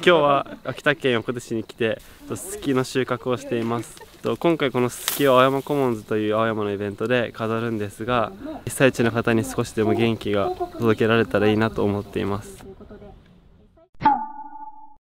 今日は秋田県横手市に来てススキの収穫をしています。今回このススキを青山コモンズという青山のイベントで飾るんですが、被災地の方に少しでも元気が届けられたらいいなと思っています。